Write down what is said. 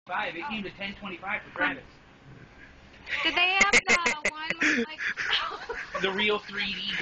5. It came to 1025 for Travis. Did they have the one with like The real 3D